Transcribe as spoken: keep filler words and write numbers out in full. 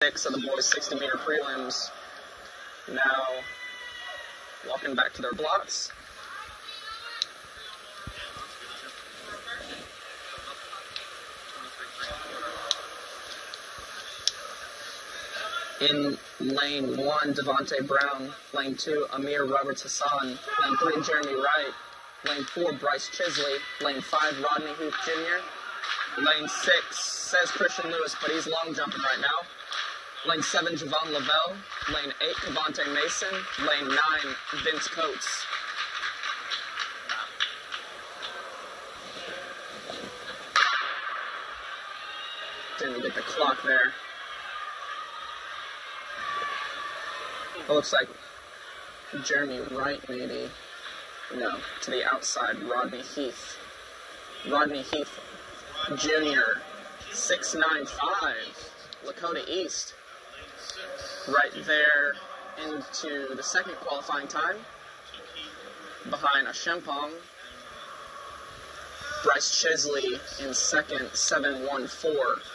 Six of the boys' sixty meter prelims now walking back to their blocks. In lane one, Devontae Brown. Lane two, Amir Roberts Hassan. Lane three, Jeremy Wright. Lane four, Bryce Chisley. Lane five, Rodney Heath Junior Lane six, says Christian Lewis, but he's long jumping right now. Lane seven, Javon Lavelle. Lane eight, Cavante Mason. Lane nine, Vince Coates. Didn't get the clock there. It looks like Jeremy Wright, maybe. No, to the outside, Rodney Heath. Rodney Heath Junior, six nine five, Lakota East. Right there into the second qualifying time. Behind Ashempong. Bryce Chisley in second, seven one four.